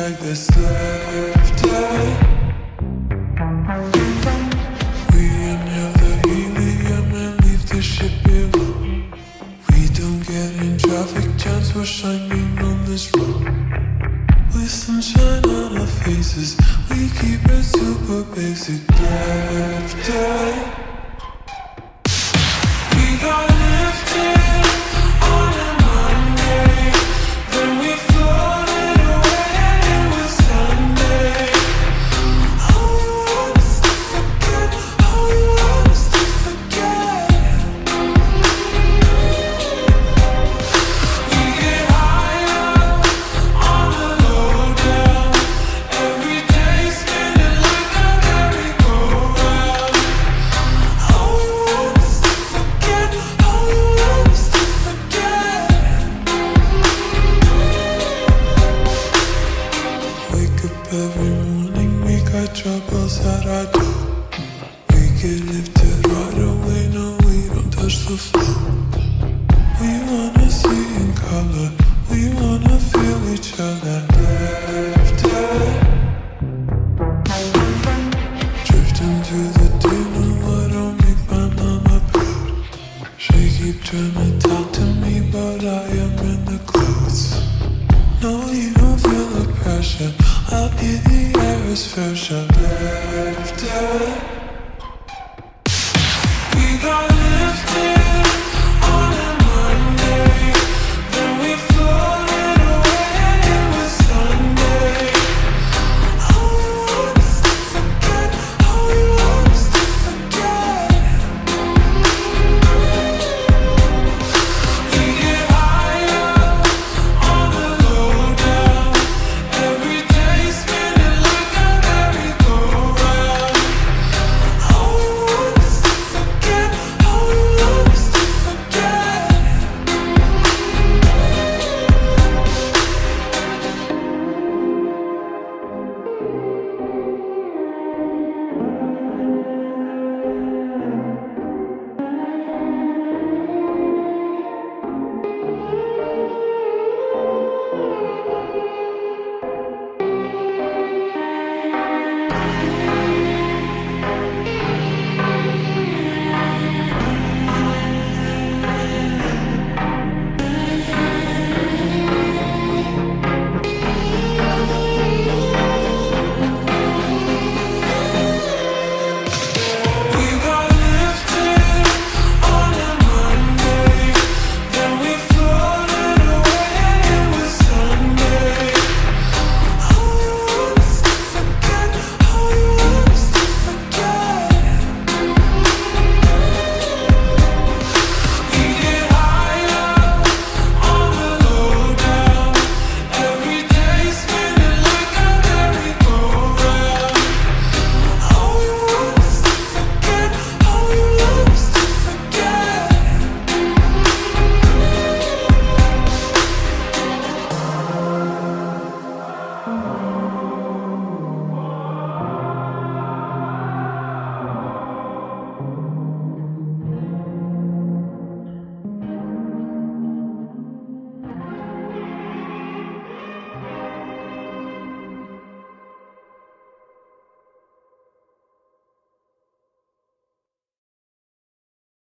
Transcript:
drag this left eye. We inhale the helium and leave the ship below. We don't get in traffic jams, we're shining on this road. With sunshine on our faces, we keep it super basic. Left eye. We got lifted on a Monday, then we floated away and it was Sunday. Oh, you want us to forget, oh, you want us to forget. We get higher on the low down, every day spinning like a merry-go-round. Oh, you want us to forget, oh, you want us to forget. Wake up every morning, we got troubles at our door. We get lifted right away, no, we don't touch the floor. We wanna see in color, we wanna feel each other. Left eye. Drifting through the day, no, I don't make my mama proud. She keep trying to talk to me, but I am in the clouds. No, you don't feel the pressure, I'll be the air is fresher. Left eye. We got lifted on a Monday, then we floated away and it was Sunday. Oh, you want us to forget, oh, you want us to forget. We get higher on the low down, every day spinning like a merry-go-round. Oh, you want us to forget, oh, you want us to forget.